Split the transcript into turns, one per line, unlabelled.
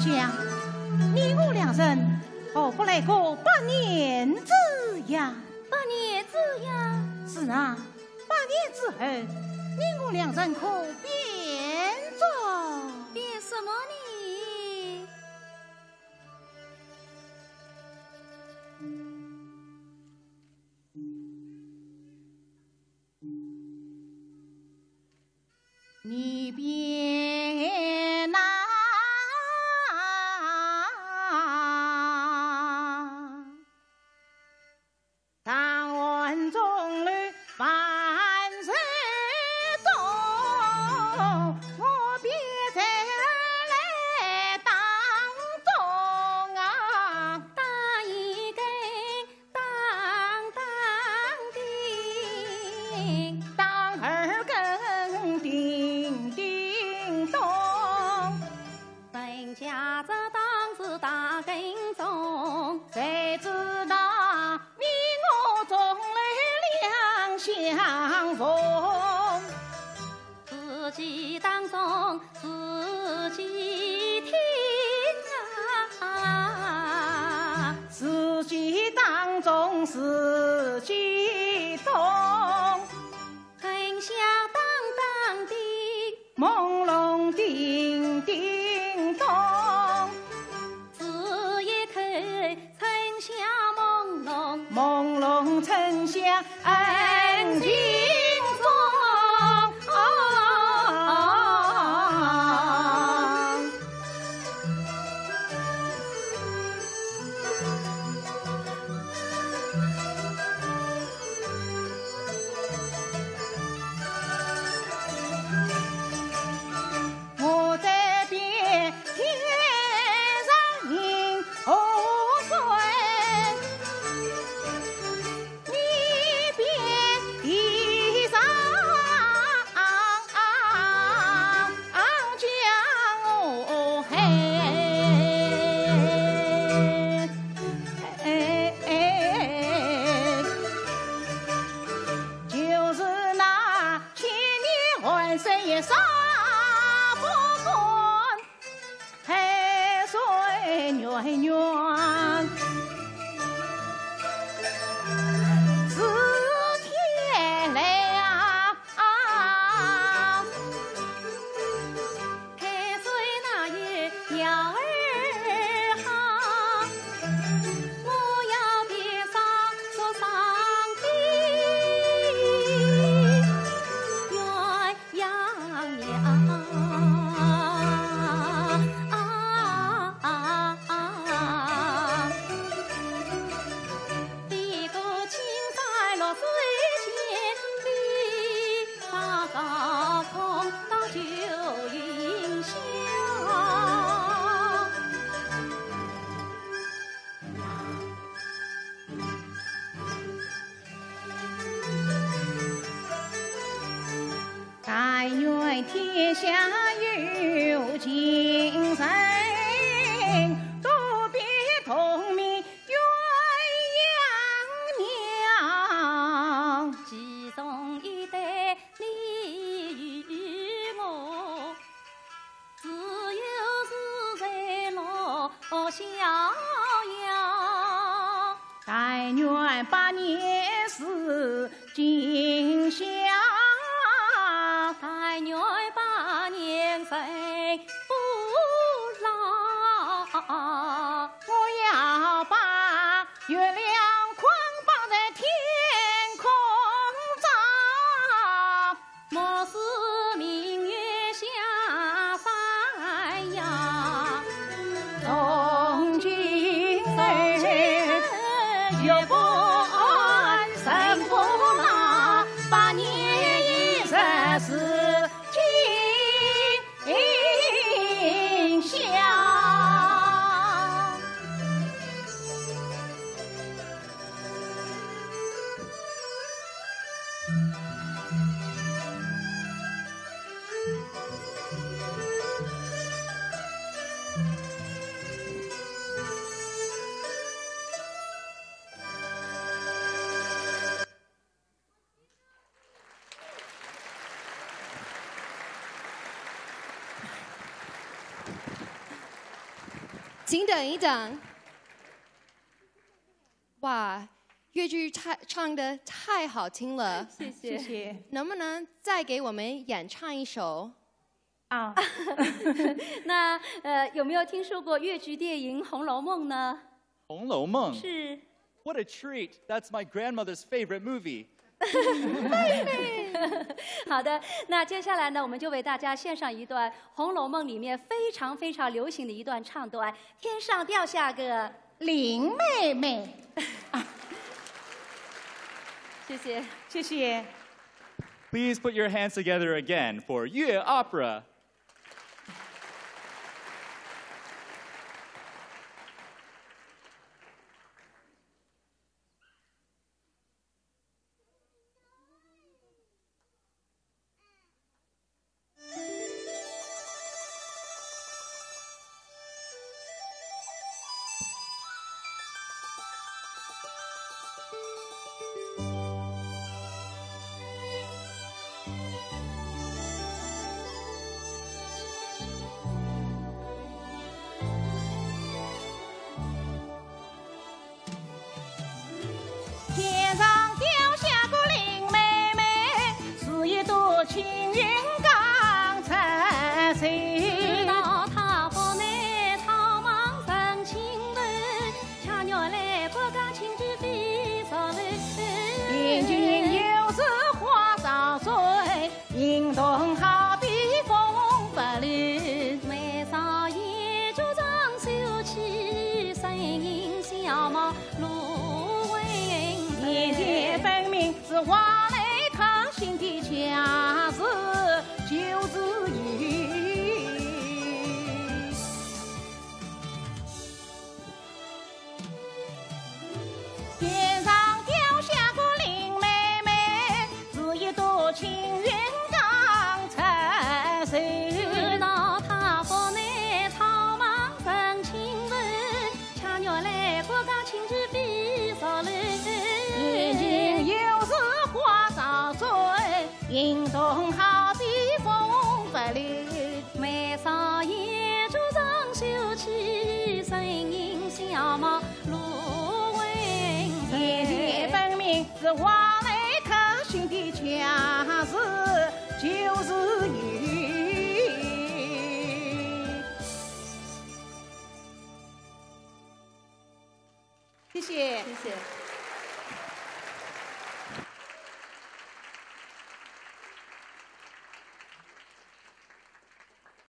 想，你我两人何不来个百年之约？
百年之约？
是啊，百年之后，你我两人可变作
变什么呢？
你变哪？当万众里万事中，我便在来当中啊，
当一根当叮，
当二根叮叮咚，
本家这当是大根钟，
谁知道你我终来两相逢，
自己当中自己听啊，
自己当中自己懂，
更响当当的
朦胧叮叮咚，
只一口沉香朦胧，
朦胧沉香暗情中。我在边天上迎河水，你边地上将我就是那千年万岁爷杀不管，海水软软，是天亮。
海水哪有鸟儿好？我要别上说上的鸳鸯娘。第个青山落水千里，把高空当九云霄。
但愿天下有情人，都别同名鸳鸯娘。
其中一对你与我，只有是在落逍遥。
但愿百年是今宵，
但愿百年谁不老。
我要把月亮捆绑在天空上，
莫使明月下山呀。
从今日月半神不那，百年一日是今宵。
请等一等。哇，越剧唱得太好听了，
谢谢。
谢谢。
能不能再给我们演唱一首？
啊，
那有没有听说过越剧电影《红楼梦》呢？
红楼梦.
是。
What a treat. That's my grandmother's favorite movie.
好的，那接下来呢，我们就为大家献上一段《红楼梦》里面非常非常流行的一段唱段《天上掉下个》。
林妹妹，
谢谢。
谢谢。
Please put your hands together again for Yue Opera.
天上掉下个林妹妹，是一朵青云刚才谁？
到他府内草莽生情人，恰鸟来不讲情之非少人。
眼睛又是花上水，引动好比风不离。
眉梢眼珠张秀气，身影相貌如纹。
眼前分明是花蕾淌心的恰是就是雨。天上掉下个林妹妹，是一朵青云刚才谁？
到他府内草莽生情人，恰鸟来不讲情之非少人。
眼睛又是花上水，引动好比风不离。
眉梢眼珠张秀气，身影相貌如纹。
眼前分明是花蕾淌心的恰是就是雨。谢谢。
谢谢。